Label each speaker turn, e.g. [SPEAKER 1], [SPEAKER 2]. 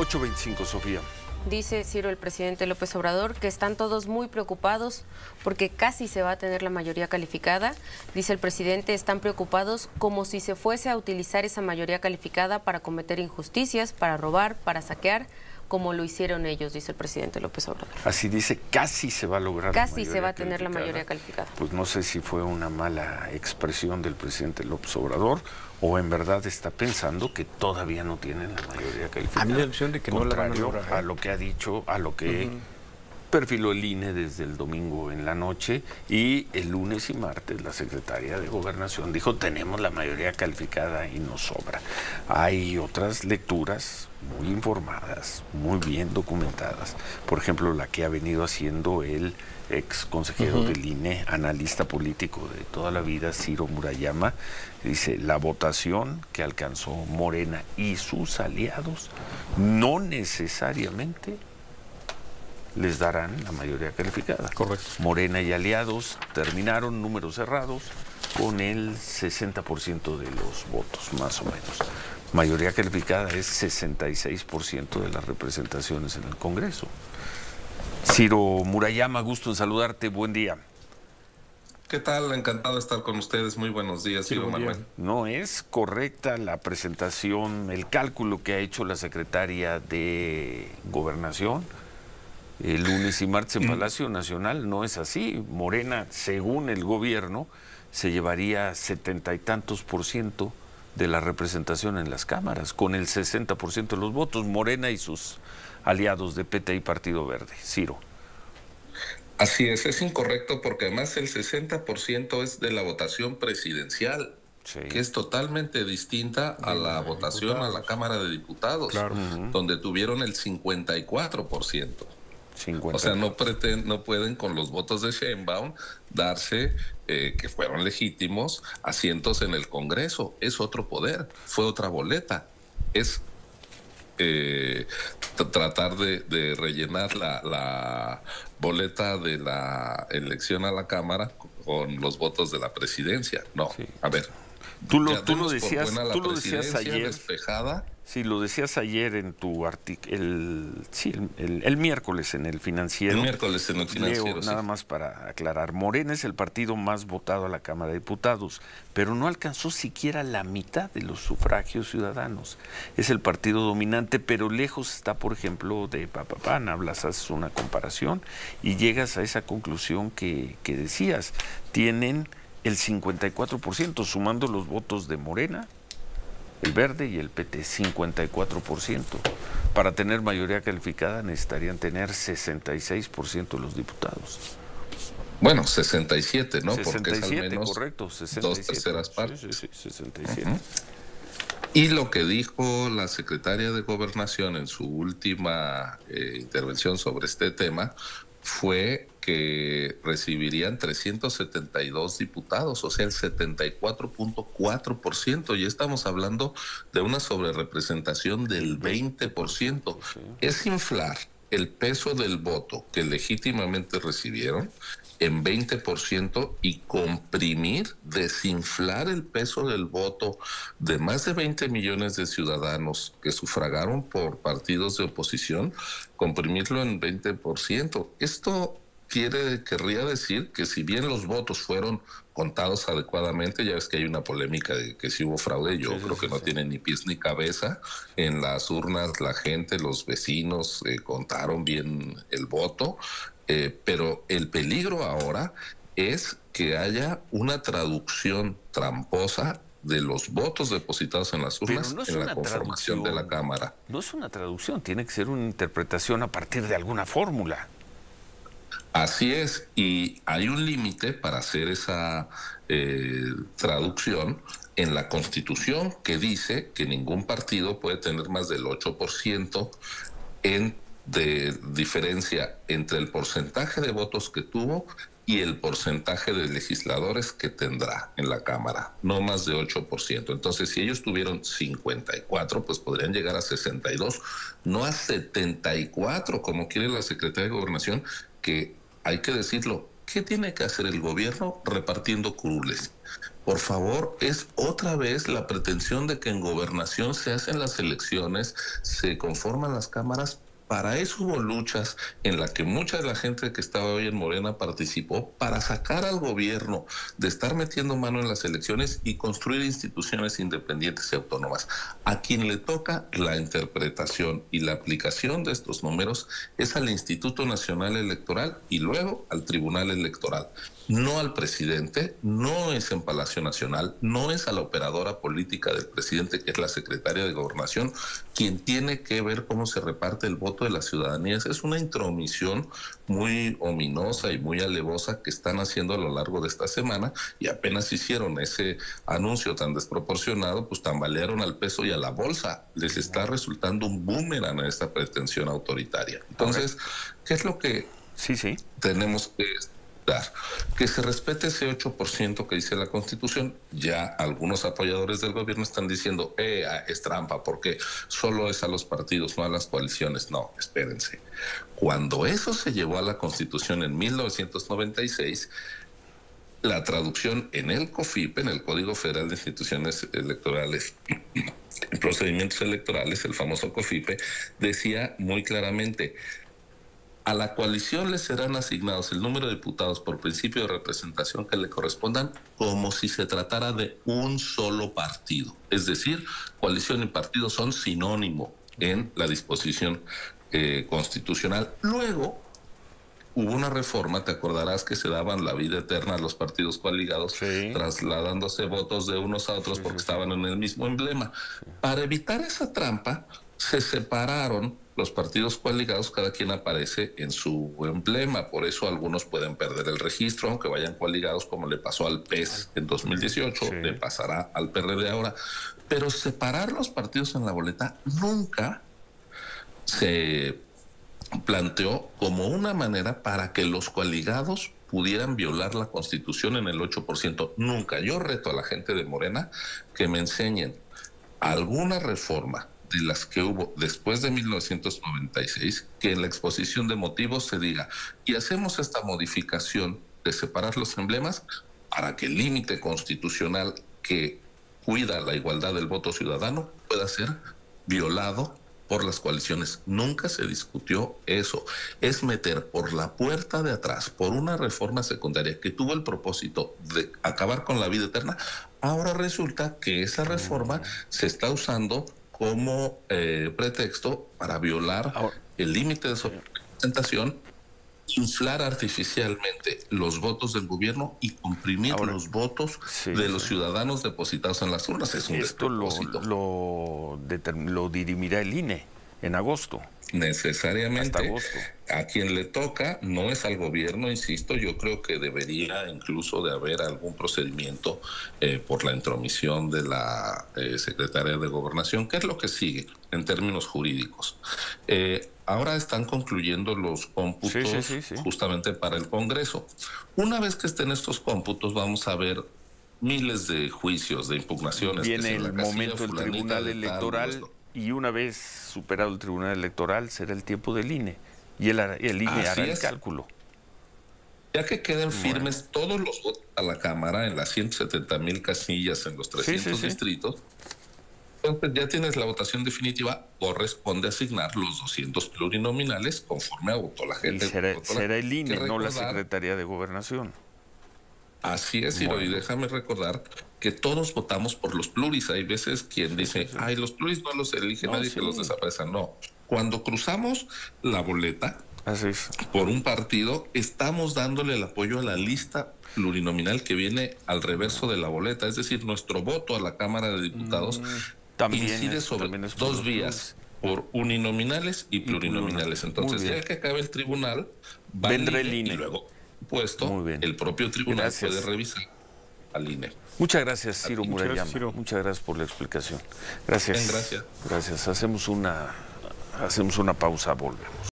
[SPEAKER 1] 8:25, Sofía.
[SPEAKER 2] Dice Ciro, el presidente López Obrador, que están todos muy preocupados porque casi se va a tener la mayoría calificada. Dice el presidente, están preocupados como si se fuese a utilizar esa mayoría calificada para cometer injusticias, para robar, para saquear, como lo hicieron ellos, dice el presidente López Obrador.
[SPEAKER 1] Así dice, casi se va a lograr.
[SPEAKER 2] Casi se va a tener la mayoría calificada.
[SPEAKER 1] Pues no sé si fue una mala expresión del presidente López Obrador o en verdad está pensando que todavía no tienen la mayoría calificada.
[SPEAKER 3] A mí la impresión de que no la van a lograr.
[SPEAKER 1] A lo que ha dicho, a lo que perfiló el INE desde el domingo en la noche, y el lunes y martes la secretaria de Gobernación dijo, tenemos la mayoría calificada y nos sobra. Hay otras lecturas muy informadas, muy bien documentadas. Por ejemplo, la que ha venido haciendo el ex consejero del INE, analista político de toda la vida, Ciro Murayama, dice, la votación que alcanzó Morena y sus aliados no necesariamente les darán la mayoría calificada.
[SPEAKER 3] Correcto.
[SPEAKER 1] Morena y aliados terminaron números cerrados con el 60% de los votos, más o menos. Mayoría calificada es 66% de las representaciones en el Congreso. Ciro Murayama, gusto en saludarte, buen día.
[SPEAKER 4] ¿Qué tal? Encantado de estar con ustedes. Muy buenos días,
[SPEAKER 3] sí,
[SPEAKER 4] Manuel.
[SPEAKER 1] ¿No es correcta la presentación, el cálculo que ha hecho la secretaria de Gobernación el lunes y martes en Palacio Nacional? No es así. Morena, según el gobierno, se llevaría 70 y tantos % de la representación en las cámaras, con el 60% de los votos. Morena y sus aliados de PT y Partido Verde. Ciro.
[SPEAKER 4] Así es incorrecto porque además el 60% es de la votación presidencial, sí, que es totalmente distinta a la votación a la Cámara de Diputados, claro, donde tuvieron el 54%. O sea, no pueden con los votos de Sheinbaum darse, que fueron legítimos, asientos en el Congreso. Es otro poder, fue otra boleta. Es tratar de rellenar la boleta de la elección a la Cámara con los votos de la presidencia. No, sí. A ver.
[SPEAKER 1] Tú lo decías ayer.
[SPEAKER 4] Despejada.
[SPEAKER 1] Sí, lo decías ayer en tu artículo, el miércoles en El Financiero.
[SPEAKER 4] El miércoles en El Financiero,
[SPEAKER 1] Leo, nada más para aclarar, Morena es el partido más votado a la Cámara de Diputados, pero no alcanzó siquiera la mitad de los sufragios ciudadanos. Es el partido dominante, pero lejos está, por ejemplo, de Papapán. Haces una comparación y llegas a esa conclusión que decías. Tienen el 54%, sumando los votos de Morena, el Verde y el PT, 54%. Para tener mayoría calificada necesitarían tener 66% de los diputados.
[SPEAKER 4] Bueno, 67, ¿no?
[SPEAKER 1] 67, porque es al menos
[SPEAKER 4] correcto, 67. 2/3 partes.
[SPEAKER 1] Sí, 67.
[SPEAKER 4] Y lo que dijo la secretaria de Gobernación en su última intervención sobre este tema fue que recibirían 372 diputados, o sea, el 74.4%, y estamos hablando de una sobrerepresentación del 20%. Sí. Es inflar el peso del voto que legítimamente recibieron en 20% y comprimir, desinflar el peso del voto de más de 20 millones de ciudadanos que sufragaron por partidos de oposición, comprimirlo en 20%. Esto querría decir que si bien los votos fueron contados adecuadamente, ya ves que hay una polémica de que si hubo fraude, yo creo que no tiene ni pies ni cabeza. En las urnas la gente, los vecinos contaron bien el voto, pero el peligro ahora es que haya una traducción tramposa de los votos depositados en las urnas en la conformación de la Cámara.
[SPEAKER 1] No es una traducción, tiene que ser una interpretación a partir de alguna fórmula.
[SPEAKER 4] Así es, y hay un límite para hacer esa traducción en la Constitución, que dice que ningún partido puede tener más del 8% de diferencia entre el porcentaje de votos que tuvo y el porcentaje de legisladores que tendrá en la Cámara, no más de 8%. Entonces, si ellos tuvieron 54, pues podrían llegar a 62, no a 74, como quiere la Secretaría de Gobernación, que hay que decirlo, ¿qué tiene que hacer el gobierno? Repartiendo curules. Por favor, es otra vez la pretensión de que en gobernación se hacen las elecciones, se conforman las cámaras. Para eso hubo luchas en las que mucha de la gente que estaba hoy en Morena participó para sacar al gobierno de estar metiendo mano en las elecciones y construir instituciones independientes y autónomas. A quien le toca la interpretación y la aplicación de estos números es al Instituto Nacional Electoral y luego al Tribunal Electoral. No al presidente, no es en Palacio Nacional, no es a la operadora política del presidente, que es la secretaria de Gobernación, quien tiene que ver cómo se reparte el voto de la ciudadanía. Esa es una intromisión muy ominosa y muy alevosa que están haciendo a lo largo de esta semana, y apenas hicieron ese anuncio tan desproporcionado, pues tambalearon al peso y a la bolsa. Les está resultando un boomerang a esta pretensión autoritaria. Entonces, ¿qué es lo que tenemos que dar? Que se respete ese 8% que dice la Constitución. Ya algunos apoyadores del gobierno están diciendo, es trampa, porque solo es a los partidos, no a las coaliciones. No, espérense. Cuando eso se llevó a la Constitución en 1996, la traducción en el COFIPE, en el Código Federal de Instituciones Electorales y Procedimientos Electorales, el famoso COFIPE, decía muy claramente: a la coalición le serán asignados el número de diputados por principio de representación que le correspondan, como si se tratara de un solo partido. Es decir, coalición y partido son sinónimo en la disposición constitucional. Luego hubo una reforma, te acordarás, que se daban la vida eterna a los partidos coaligados, trasladándose votos de unos a otros porque estaban en el mismo emblema. Para evitar esa trampa, se separaron los partidos coaligados, cada quien aparece en su emblema. Por eso algunos pueden perder el registro, aunque vayan coaligados, como le pasó al PES en 2018, le pasará al PRD ahora. Pero separar los partidos en la boleta nunca se planteó como una manera para que los coaligados pudieran violar la Constitución en el 8%. Nunca. Yo reto a la gente de Morena que me enseñen alguna reforma de las que hubo después de 1996, que en la exposición de motivos se diga, y hacemos esta modificación de separar los emblemas para que el límite constitucional que cuida la igualdad del voto ciudadano pueda ser violado por las coaliciones. Nunca se discutió eso. Es meter por la puerta de atrás, por una reforma secundaria que tuvo el propósito de acabar con la vida eterna. Ahora resulta que esa reforma se está usando como pretexto para violar el límite de representación, inflar artificialmente los votos del gobierno y comprimir los votos de los ciudadanos depositados en las urnas. Es un despropósito.
[SPEAKER 1] Lo dirimirá el INE en agosto.
[SPEAKER 4] Necesariamente.
[SPEAKER 1] Hasta agosto.
[SPEAKER 4] A quien le toca no es al gobierno, insisto. Yo creo que debería incluso de haber algún procedimiento por la intromisión de la Secretaría de Gobernación. ¿Qué es lo que sigue en términos jurídicos? Ahora están concluyendo los cómputos justamente para el Congreso. Una vez que estén estos cómputos, vamos a ver miles de juicios, de impugnaciones.
[SPEAKER 1] Viene el momento del Tribunal Electoral, y una vez superado el Tribunal Electoral será el tiempo del INE, y el INE hará el cálculo.
[SPEAKER 4] Ya que queden firmes todos los votos a la Cámara en las 170,000 casillas en los 300 distritos, entonces ya tienes la votación definitiva. Corresponde asignar los 200 plurinominales conforme a votó la gente.
[SPEAKER 1] Y será el INE, no la Secretaría de Gobernación.
[SPEAKER 4] Así es, Ciro, y déjame recordar que todos votamos por los pluris. Hay veces quien dice, ay, los pluris no los elige nadie, que los desaparezcan. No, cuando cruzamos la boleta por un partido, estamos dándole el apoyo a la lista plurinominal que viene al reverso de la boleta. Es decir, nuestro voto a la Cámara de Diputados incide sobre dos vías, por uninominales y plurinominales. Entonces, ya que acabe el tribunal, vendrá el INE y luego el propio tribunal puede revisar al INE.
[SPEAKER 1] Muchas gracias, Ciro Murayama. Muchas gracias por la explicación. Gracias.
[SPEAKER 4] Bien, gracias.
[SPEAKER 1] Gracias. Hacemos una pausa, volvemos.